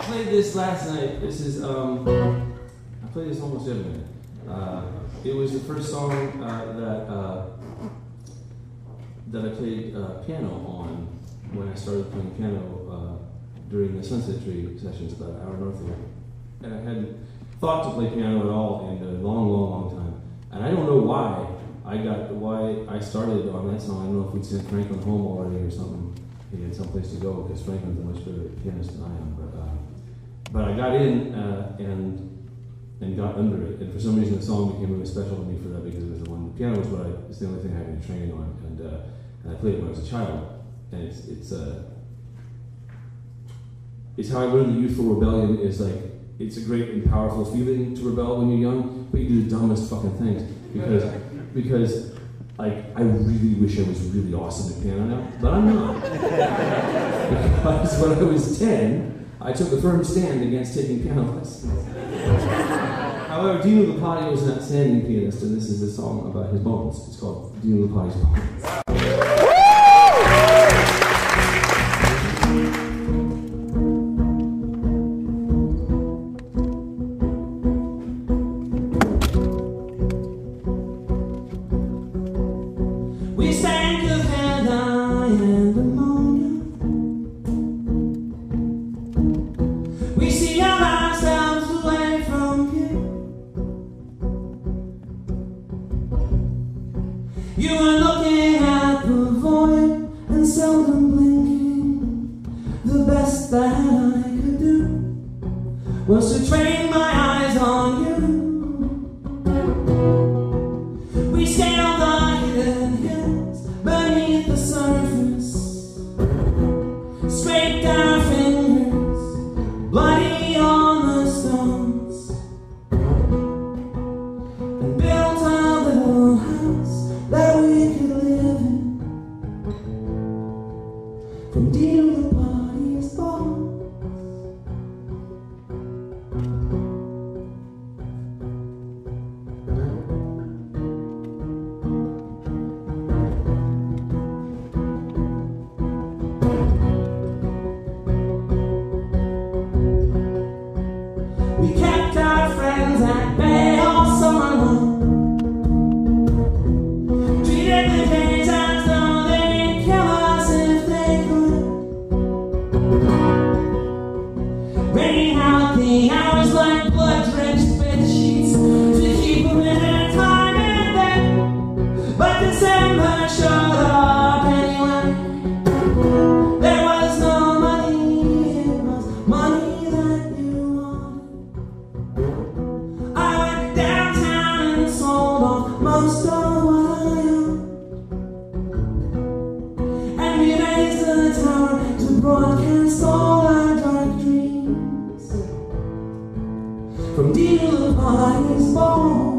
played this last night. This is, I play this almost every night. It was the first song that I played piano on when I started playing piano during the Sunset Tree sessions about an hour north of here. And I hadn't thought to play piano at all in a long, long, long time. And I don't know why I started on that song. I don't know if we'd sent Franklin home already or something. He had someplace to go because Franklin's a much better pianist than I am. But I got in and got under it. And for some reason the song became really special to me for that because it was the one. The piano was it's the only thing I had any training on. And I played it when I was a child. And it's how I learned that youthful rebellion is like, it's a great and powerful feeling to rebel when you're young, but you do the dumbest fucking things. Because like, I really wish I was really awesome at piano now, but I'm not. Because when I was 10, I took a firm stand against taking piano lessons. However, Dinu Lipatti was an outstanding pianist, and this is a song about his bones. It's called Dinu Lipatti's Bones. We stank of hand and ammonia. We see ourselves away from you. You are looking at the void and seldom blinking. The best that I could do was to train my eyes on you. We scaled the hidden hills beneath the surface, scraped our fingers bloody on the stones, and built a little house that we could live in from Dinu Lipatti's bones. We kept our friends at bay all summer long, treated the days as though they'd kill us if they could, wringing out the hours like blood-drenched bed sheets to keep them in their time in bed. But December showed up anyway. There was no money, it was money that you wanted. I went downtown and sold off most of what I owned, and we raised the tower to broadcast all our dark dreams from Dinu Lipatti's bones.